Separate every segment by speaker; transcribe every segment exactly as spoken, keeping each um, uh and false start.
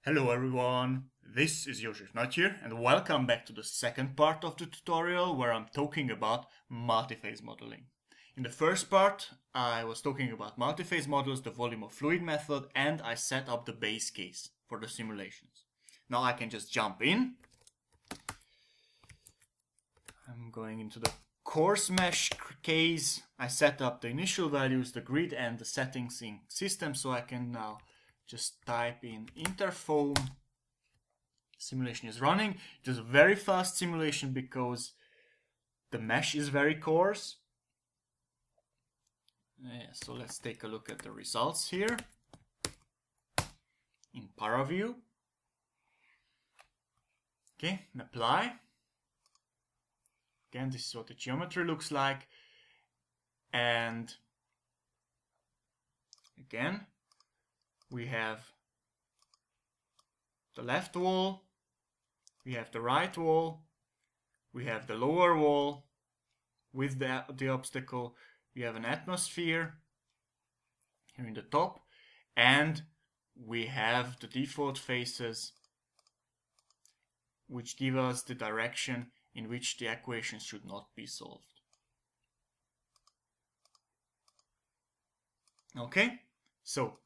Speaker 1: Hello everyone, this is Joseph Not here and welcome back to the second part of the tutorial where I'm talking about multiphase modeling. In the first part I was talking about multiphase models, the volume of fluid method, and I set up the base case for the simulations. Now I can just jump in. I'm going into the coarse mesh case. I set up the initial values, the grid and the settings in system, so I can now just type in interfoam. Simulation is running. It is a very fast simulation because the mesh is very coarse. Yeah, so let's take a look at the results here in ParaView. Okay, and apply. Again, this is what the geometry looks like. And again, we have the left wall, we have the right wall, we have the lower wall with the, the obstacle, we have an atmosphere here in the top, and we have the default faces which give us the direction in which the equations should not be solved. Okay, so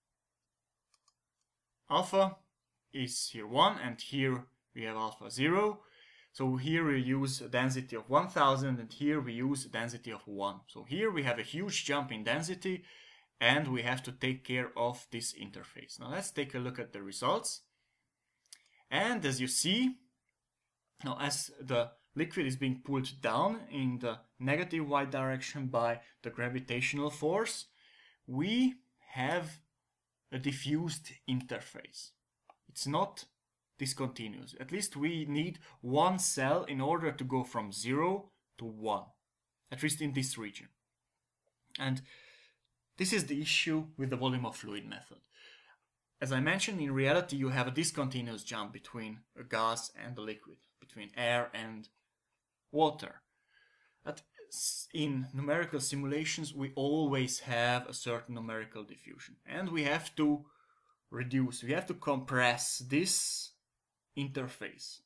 Speaker 1: alpha is here one and here we have alpha zero. So here we use a density of one thousand and here we use a density of one. So here we have a huge jump in density and we have to take care of this interface. Now let's take a look at the results. And as you see, now as the liquid is being pulled down in the negative y direction by the gravitational force, we have a diffused interface. It's not discontinuous. At least we need one cell in order to go from zero to one, at least in this region. And this is the issue with the volume of fluid method. As I mentioned, in reality you have a discontinuous jump between a gas and a liquid, between air and water. But in numerical simulations we always have a certain numerical diffusion and we have to reduce, we have to compress this interface.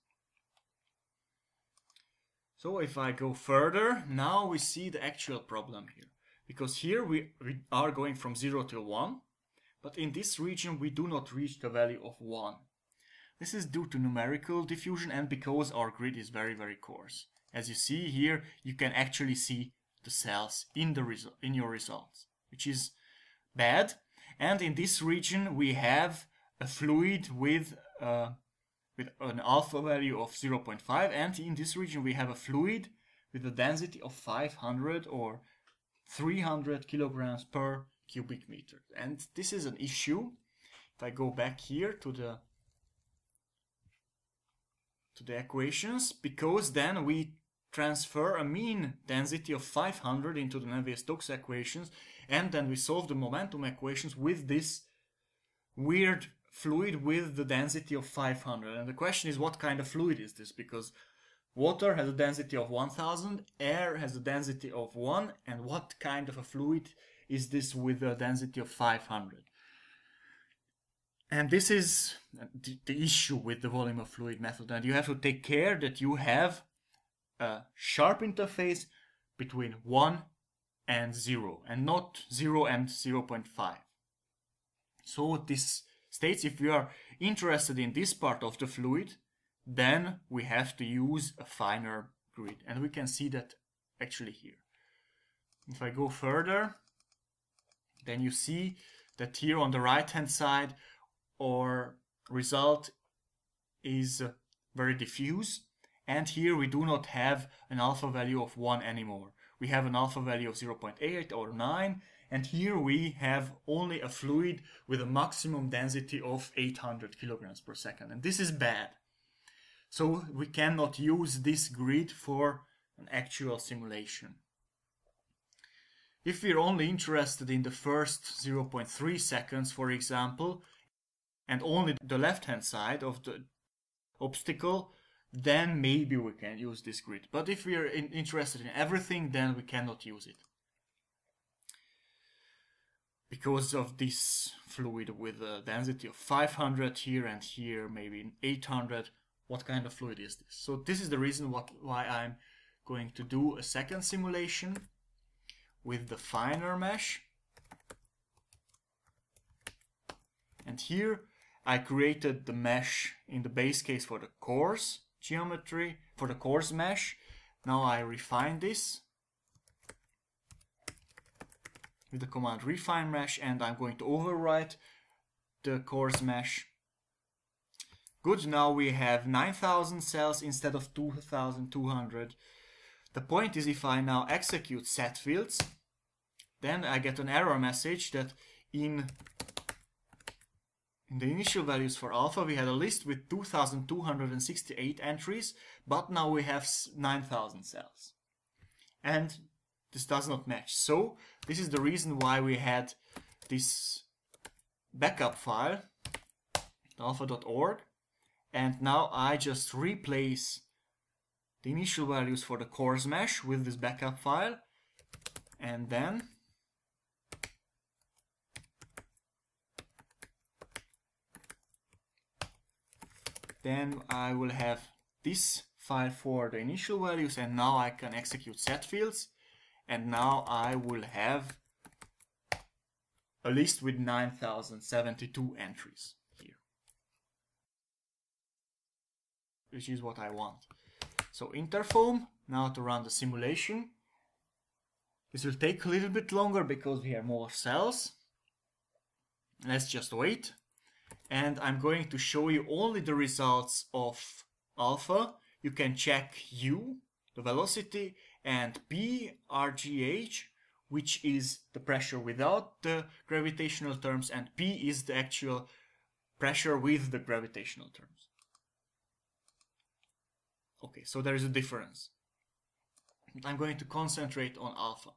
Speaker 1: So if I go further, now we see the actual problem here, because here we, we are going from zero to one, but in this region we do not reach the value of one. This is due to numerical diffusion and because our grid is very very coarse. As you see here, you can actually see the cells in the result, in your results, which is bad. And in this region we have a fluid with uh, with an alpha value of zero point five, and in this region we have a fluid with a density of five hundred or three hundred kilograms per cubic meter. And this is an issue. If I go back here to the to the equations, because then we transfer a mean density of five hundred into the Navier-Stokes equations, and then we solve the momentum equations with this weird fluid with the density of five hundred. And the question is, what kind of fluid is this? Because water has a density of one thousand, air has a density of one, and what kind of a fluid is this with a density of five hundred? And this is the issue with the volume of fluid method, and you have to take care that you have a sharp interface between one and zero, and not zero and zero point five. So this states if we are interested in this part of the fluid, then we have to use a finer grid, and we can see that actually here. If I go further, then you see that here on the right hand side our result is very diffuse, and here we do not have an alpha value of one anymore. We have an alpha value of zero point eight or nine, and here we have only a fluid with a maximum density of eight hundred kilograms per second, and this is bad. So we cannot use this grid for an actual simulation. If we're only interested in the first zero point three seconds, for example, and only the left hand side of the obstacle, then maybe we can use this grid. But if we are in, interested in everything, then we cannot use it. because of this fluid with a density of five hundred here and here maybe eight hundred, what kind of fluid is this? So this is the reason what, why I'm going to do a second simulation with the finer mesh. And here I created the mesh in the base case for the coarse geometry, for the coarse mesh. Now I refine this with the command refine mesh, and I'm going to overwrite the coarse mesh. Good, now we have nine thousand cells instead of two thousand two hundred. The point is, if I now execute set fields, then I get an error message that in, in the initial values for alpha we had a list with two thousand two hundred sixty-eight entries, but now we have nine thousand cells. And this does not match. So this is the reason why we had this backup file, alpha dot org, and now I just replace the initial values for the coarse mesh with this backup file, and then then I will have this file for the initial values, and now I can execute set fields. And now I will have a list with nine thousand seventy-two entries here, which is what I want. So InterFOAM, now to run the simulation. This will take a little bit longer because we have more cells. Let's just wait. And I'm going to show you only the results of alpha. You can check U, the velocity, and P, R G H, which is the pressure without the gravitational terms, and P is the actual pressure with the gravitational terms. Okay, so there is a difference. I'm going to concentrate on alpha.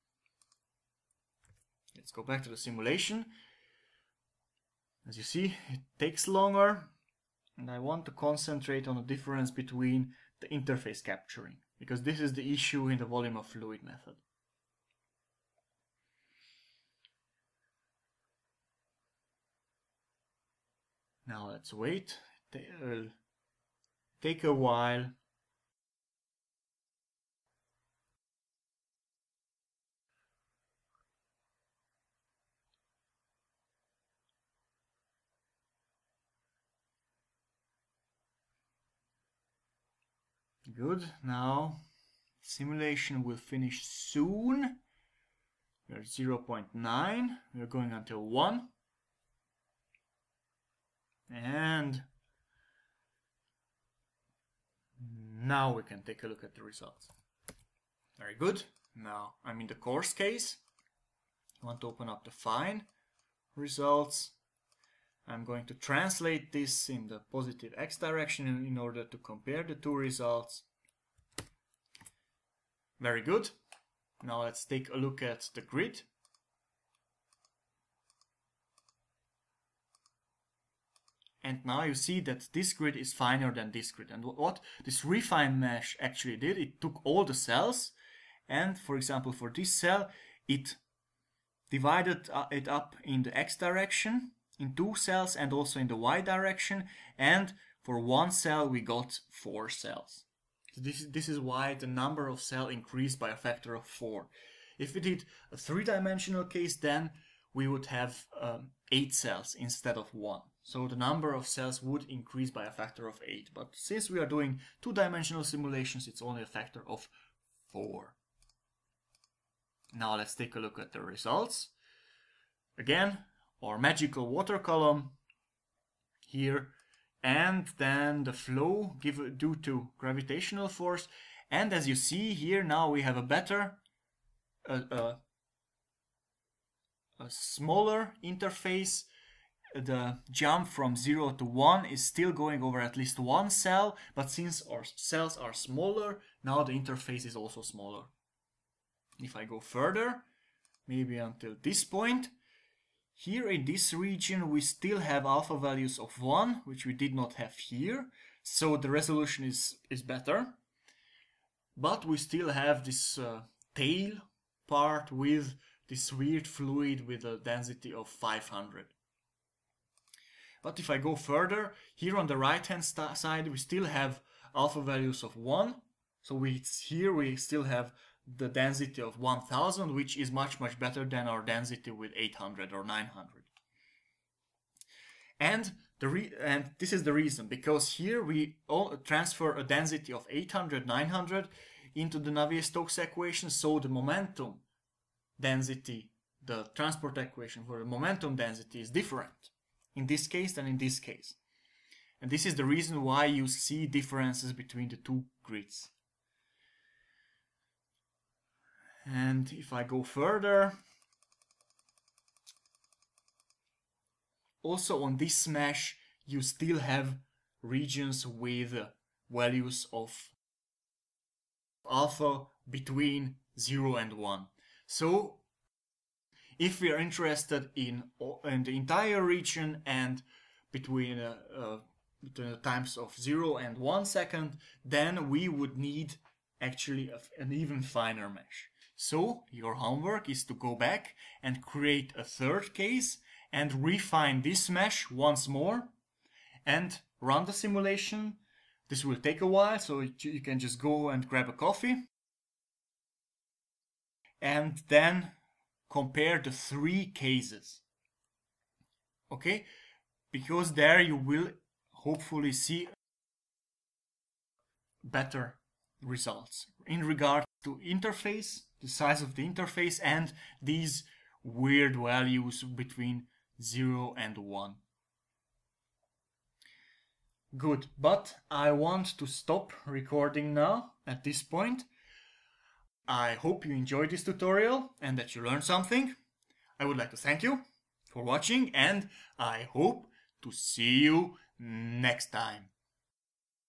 Speaker 1: Let's go back to the simulation. As you see, it takes longer, and I want to concentrate on the difference between the interface capturing, because this is the issue in the volume of fluid method. Now let's wait. It will take a while. Good, now simulation will finish soon. We're at zero point nine, we're going until one. And now we can take a look at the results. Very good. Now I'm in the coarse case. I want to open up the fine results. I'm going to translate this in the positive x direction in order to compare the two results. Very good. Now let's take a look at the grid. And now you see that this grid is finer than this grid. And what this refine mesh actually did, it took all the cells, and for example for this cell, it divided it up in the x direction in two cells and also in the y direction, and for one cell we got four cells. So this, this is why the number of cells increased by a factor of four. If we did a three-dimensional case, then we would have um, eight cells instead of one. So the number of cells would increase by a factor of eight. But since we are doing two-dimensional simulations, it's only a factor of four. Now let's take a look at the results. Again, our magical water column here, and then the flow give, due to gravitational force. And as you see here, now we have a better, uh, uh, a smaller interface. The jump from zero to one is still going over at least one cell, but since our cells are smaller, now the interface is also smaller. If I go further, maybe until this point, here in this region we still have alpha values of one, which we did not have here, so the resolution is, is better. But we still have this uh, tail part with this weird fluid with a density of five hundred. But if I go further, here on the right hand side we still have alpha values of one. So we here we still have the density of one thousand, which is much much better than our density with eight hundred or nine hundred. And the re and this is the reason, because here we all transfer a density of eight hundred, nine hundred into the Navier-Stokes equation, so the momentum density, the transport equation for the momentum density is different in this case than in this case. And this is the reason why you see differences between the two grids. And if I go further, also on this mesh you still have regions with values of alpha between zero and one. So if we are interested in, in the entire region and between, uh, uh, between the times of zero and one second, then we would need actually a, an even finer mesh. So your homework is to go back and create a third case and refine this mesh once more and run the simulation. This will take a while, so you can just go and grab a coffee and then compare the three cases. Okay? Because there you will hopefully see better results in regard to interface, the size of the interface, and these weird values between zero and one. Good, but I want to stop recording now at this point. I hope you enjoyed this tutorial and that you learned something. I would like to thank you for watching, and I hope to see you next time.